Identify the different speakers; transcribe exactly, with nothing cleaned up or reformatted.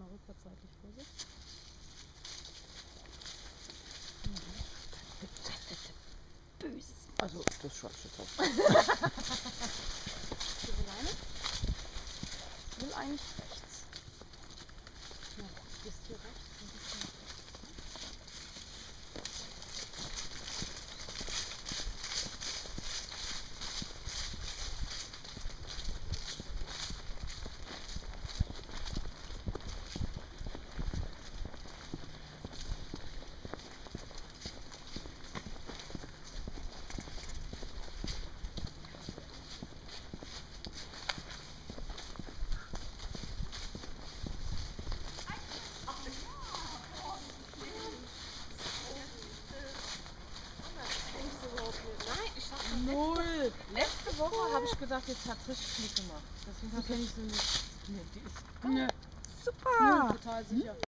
Speaker 1: einmal rückwärtsseitlich Vorsicht. Böses.
Speaker 2: Also das schwarze Top.
Speaker 1: Ich will eine. Ich will eigentlich rechts. Ja, du bist hier rechts. Dann bist du hier.
Speaker 2: Null! Letzte Woche habe ich gedacht, jetzt hat richtig Klick gemacht. Deswegen
Speaker 1: Die
Speaker 2: habe
Speaker 1: kenne
Speaker 2: ich
Speaker 1: ich so nicht.
Speaker 2: Nee, die ist
Speaker 1: Nö.
Speaker 2: super!
Speaker 1: Total sicher.